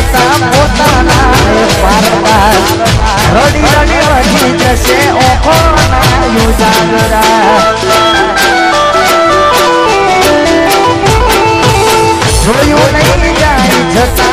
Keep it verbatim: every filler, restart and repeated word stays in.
જતા પોતાના પારતા રડી રડી વધી જશે ઓખોના યુજાગરા જોયું નહીં જાય જતા